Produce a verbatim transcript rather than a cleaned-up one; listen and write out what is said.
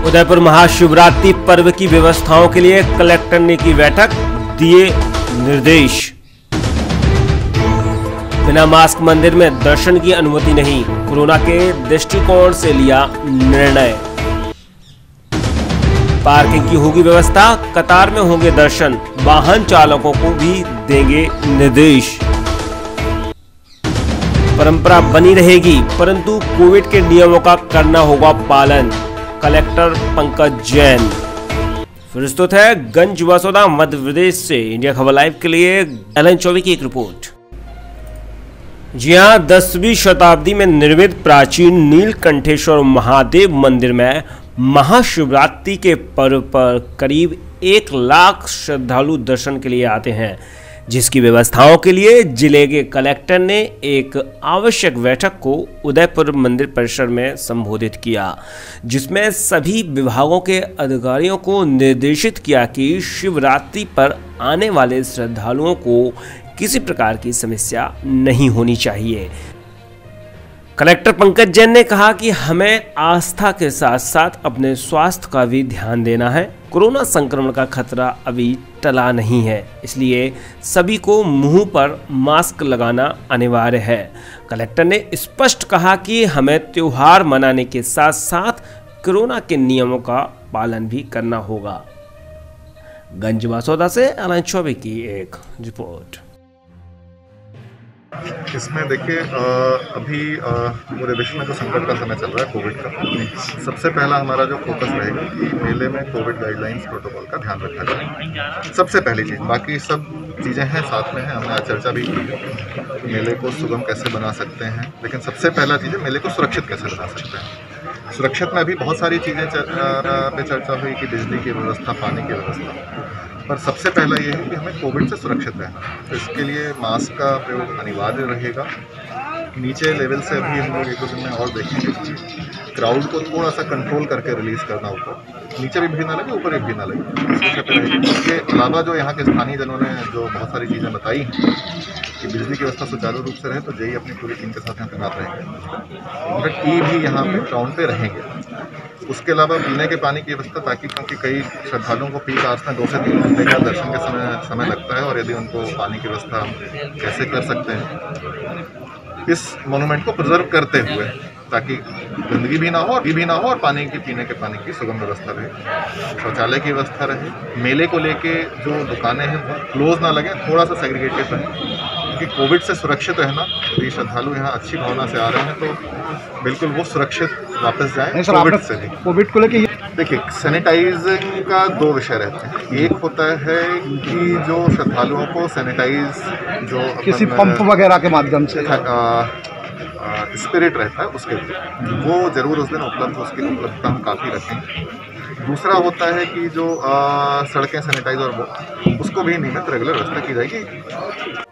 उदयपुर महाशिवरात्रि पर्व की व्यवस्थाओं के लिए कलेक्टर ने की बैठक, दिए निर्देश। बिना मास्क मंदिर में दर्शन की अनुमति नहीं, कोरोना के दृष्टिकोण से लिया निर्णय। पार्किंग की होगी व्यवस्था, कतार में होंगे दर्शन, वाहन चालकों को भी देंगे निर्देश। परंपरा बनी रहेगी, परंतु कोविड के नियमों का करना होगा पालन, कलेक्टर पंकज जैन। प्रस्तुत है गंज वसोदा मध्य प्रदेश से इंडिया खबर लाइव के लिए एलन चौबे की एक रिपोर्ट। जी हां, दसवीं शताब्दी में निर्मित प्राचीन नीलकंठेश्वर महादेव मंदिर में महाशिवरात्रि के पर्व पर करीब एक लाख श्रद्धालु दर्शन के लिए आते हैं, जिसकी व्यवस्थाओं के लिए जिले के कलेक्टर ने एक आवश्यक बैठक को उदयपुर मंदिर परिसर में संबोधित किया, जिसमें सभी विभागों के अधिकारियों को निर्देशित किया कि शिवरात्रि पर आने वाले श्रद्धालुओं को किसी प्रकार की समस्या नहीं होनी चाहिए। कलेक्टर पंकज जैन ने कहा कि हमें आस्था के साथ साथ अपने स्वास्थ्य का भी ध्यान देना है। कोरोना संक्रमण का खतरा अभी टला नहीं है, इसलिए सभी को मुंह पर मास्क लगाना अनिवार्य है। कलेक्टर ने स्पष्ट कहा कि हमें त्योहार मनाने के साथ साथ कोरोना के नियमों का पालन भी करना होगा। गंज वसोदा से एलन चौबे की एक रिपोर्ट। इसमें देखिए, अभी पूरे विश्व में जो संकट का समय चल रहा है कोविड का, सबसे पहला हमारा जो फोकस रहेगा कि मेले में कोविड गाइडलाइंस प्रोटोकॉल का ध्यान रखा जाए। सबसे पहली चीज़, बाकी सब चीज़ें हैं साथ में हैं, हमने आज चर्चा भी की है मेले को सुगम कैसे बना सकते हैं, लेकिन सबसे पहला चीज़ है मेले को सुरक्षित कैसे बना सकते हैं। सुरक्षित में अभी बहुत सारी चीज़ें पे चर्चा हुई कि बिजली की व्यवस्था, पानी की व्यवस्था, पर सबसे पहला ये है कि हमें कोविड से सुरक्षित रहना। तो इसके लिए मास्क का प्रयोग अनिवार्य रहेगा। नीचे लेवल से अभी हम लोग एक दो दिन में और देखेंगे कि क्राउड को थोड़ा सा कंट्रोल करके रिलीज़ करना ऊपर, नीचे भी भीड़ ना लगे, ऊपर भी भीड़ ना लगे। इसके अलावा जो यहाँ के स्थानीय जनों ने जो बहुत सारी चीज़ें बताई हैं कि बिजली की व्यवस्था सुचारू रूप से रहे, तो जेई अपनी पूरी टीम के साथ यहाँ तैनात रहेंगे। इनफैक्ट ई भी यहाँ पे ग्राउंड पे रहेंगे। उसके अलावा पीने के पानी की व्यवस्था, ताकि क्योंकि कई श्रद्धालुओं को पीक आवर्स में दो से तीन घंटे का दर्शन के समय समय लगता है, और यदि उनको पानी की व्यवस्था कैसे कर सकते हैं इस मोनूमेंट को प्रिजर्व करते हुए, ताकि गंदगी भी ना हो और भी ना हो और पानी की पीने के पानी की सुगम व्यवस्था रहे, शौचालय की व्यवस्था रहे। मेले को लेके जो दुकानें हैं वो क्लोज ना लगे, थोड़ा सा सेग्रीगेटेड रहे, क्योंकि कोविड से सुरक्षित रहना, यदि श्रद्धालु यहाँ अच्छी भावना से आ रहे हैं तो बिल्कुल वो सुरक्षित वापस जाएं। कोविड से भी कोविड को लेके देखिए, सैनिटाइजिंग का दो विषय रहते हैं। एक होता है कि जो श्रद्धालुओं को सैनिटाइज जो किसी पंप वगैरह के माध्यम से स्पिरिट रहता है उसके लिए वो जरूर उस दिन उपलब्ध हो, उसकी उपलब्धता हम काफ़ी रखेंगे। दूसरा होता है कि जो आ, सड़कें सैनिटाइज और वो उसको भी नियमित रेगुलर व्यवस्था की जाएगी।